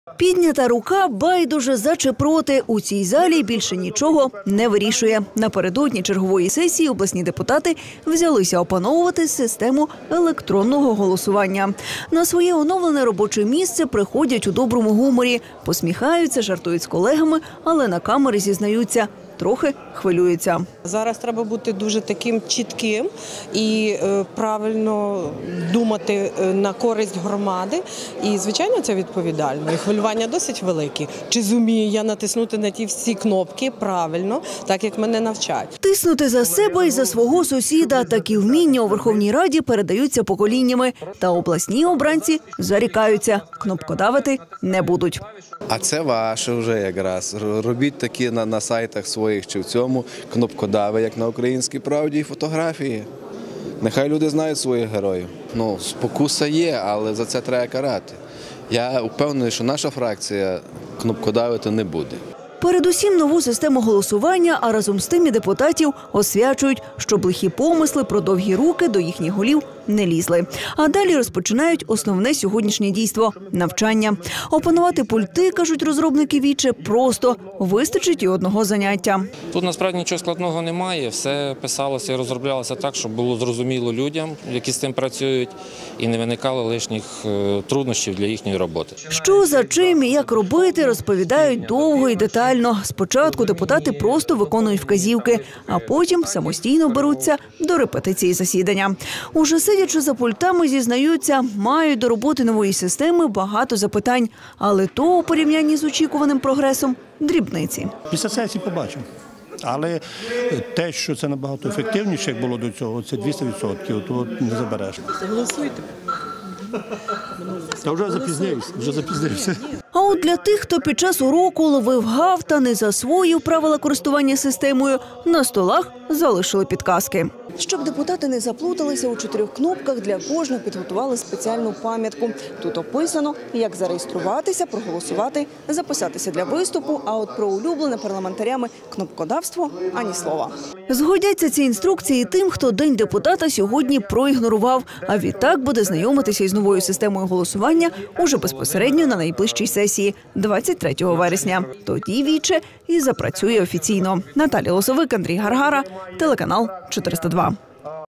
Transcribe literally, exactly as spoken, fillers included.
Піднята рука байдуже за чи проти. У цій залі більше нічого не вирішує. Напередодні чергової сесії обласні депутати взялися опановувати систему електронного голосування. На своє оновлене робоче місце приходять у доброму гуморі. Посміхаються, жартують з колегами, але на камери зізнаються – трохи хвилюються. Зараз треба бути дуже таким чітким і е, правильно думати на користь громади. І, звичайно, це відповідально. І хвилювання досить велике. Чи зумію я натиснути на ті всі кнопки правильно, так як мене навчать? Тиснути за себе і за свого сусіда – такі вміння у Верховній Раді передаються поколіннями. Та обласні обранці зарікаються – кнопкодавити не будуть. А це ваше вже якраз. Робіть такі на, на сайтах своїх чи в цьому кнопкодави, як на «Українській правді», і фотографії. Нехай люди знають своїх героїв. Ну, спокуса є, але за це треба карати. Я впевнений, що наша фракція кнопкодавити не буде. Передусім нову систему голосування, а разом з тим і депутатів освячують, щоб лихі помисли про довгі руки до їхніх голів не лізли. А далі розпочинають основне сьогоднішнє дійство – навчання. Опанувати пульти, кажуть розробники Віче, просто вистачить і одного заняття. Тут насправді нічого складного немає, все писалося і розроблялося так, щоб було зрозуміло людям, які з тим працюють, і не виникало лишніх труднощів для їхньої роботи. Що, за чим і як робити, розповідають довго і детально. Спочатку депутати просто виконують вказівки, а потім самостійно беруться до репетиції засідання. Уже сидячи за пультами, зізнаються, мають до роботи нової системи багато запитань. Але то у порівнянні з очікуваним прогресом – дрібниці. Після сесії побачимо. Але те, що це набагато ефективніше, як було до цього, це двісті відсотків, то не забереш. Голосуйте. Я вже запізнився, вже запізнився. А от для тих, хто під час уроку ловив гав та не засвоїв правила користування системою, на столах залишили підказки. Щоб депутати не заплуталися, у чотирьох кнопках для кожного підготували спеціальну пам'ятку. Тут описано, як зареєструватися, проголосувати, записатися для виступу, а от про улюблене парламентарями кнопкодавство – ані слова. Згодяться ці інструкції тим, хто День депутата сьогодні проігнорував, а відтак буде знайомитися із новою системою голосування уже безпосередньо на найближчій сесії – двадцять третього вересня. Тоді Віче і запрацює офіційно. Наталія Лосовик, Андрій Гаргара, телеканал чотириста два.